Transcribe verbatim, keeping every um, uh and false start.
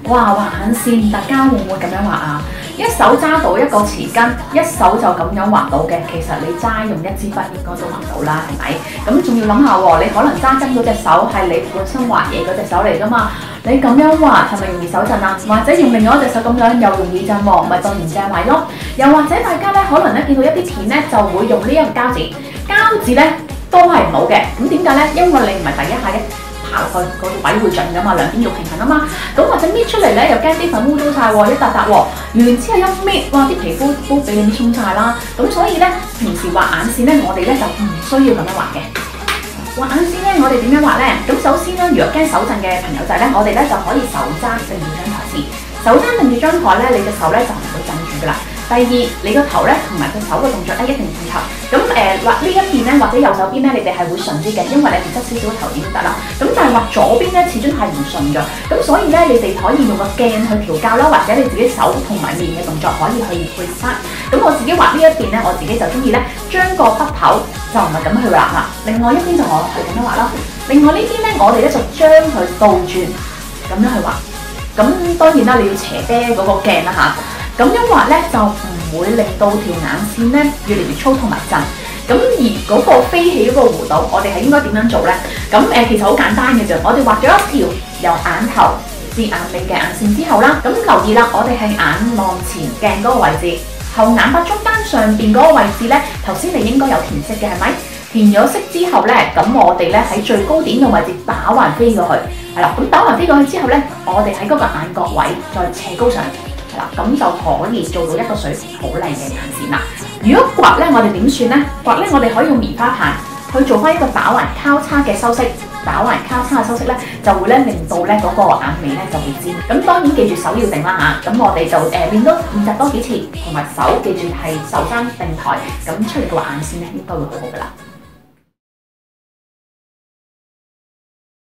哇，畫眼線，大家會唔會咁樣畫啊？一手揸到一個匙羹，一手就咁樣畫到嘅，其實你齋用一支筆應該都畫到啦，係咪？咁仲要諗下喎，你可能揸羹嗰隻手係你本身畫嘢嗰隻手嚟㗎嘛？你咁樣畫係咪容易手震啊？或者用另外一隻手咁樣又容易震喎，咪震唔正位咯？又或者大家咧可能咧見到一啲片咧就會用呢一個膠紙，膠紙咧都係唔好嘅。咁點解咧？因為你唔係第一下嘅。爬落去嗰個位會盡㗎嘛，兩邊要平衡啊嘛。咁或者搣出嚟咧，又驚啲粉污糟晒喎，一笪笪喎。完之後一搣，哇！啲皮膚都俾你搣鬆晒啦。咁所以咧，平時畫眼線咧，我哋咧就唔需要咁樣畫嘅。畫眼線咧，我哋點樣畫咧？咁首先咧，如果驚手震嘅朋友仔咧，我哋咧就可以手揸定住張台先。手揸定住張台咧，你隻手咧就唔會震住㗎啦。第二，你個頭咧同埋隻手嘅動作咧一定配合。咁誒畫呢一邊咧或者右手邊咧，你哋係會順啲嘅，因為你哋側少少個頭點都得啦。咁但係畫左邊咧，始終係唔順㗎。咁所以咧，你哋可以用個鏡去調校啦，或者你自己手同埋面嘅動作可以去配合。咁我自己畫呢一邊咧，我自己就中意咧將個筆頭就唔係咁去畫啦。另外一邊就我係咁樣畫啦。另外呢邊咧，我哋咧就將佢倒轉咁樣去畫。咁當然啦，你要斜啤嗰個鏡啦嚇。咁樣畫咧就唔會令到條眼線咧越嚟越粗同埋震。咁而嗰個飛起嗰個弧度，我哋係應該點樣做咧？咁誒、呃、其實好簡單嘅啫，我哋畫咗一條由眼頭至眼尾嘅眼線之後啦，咁留意啦，我哋係眼望前鏡嗰個位置，後眼巴中間上邊嗰個位置咧，頭先你應該有填色嘅係咪？填咗色之後咧，咁我哋咧喺最高點嘅位置打橫飛過去，係啦，咁打橫飛過去之後咧，我哋喺嗰個眼角位再斜高上。咁就可以做到一個水平好靚嘅眼線啦。如果刮咧，我哋點算咧？刮咧，我哋可以用棉花棒去做翻一個打橫交叉嘅修飾。打橫交叉嘅修飾咧，就會咧令到咧嗰個眼尾咧就會尖。咁當然記住手要定啦嚇。咁我哋就誒練多練習多幾次，同埋手記住係手踭定台，咁出嚟嘅畫眼線咧應該會好好噶啦。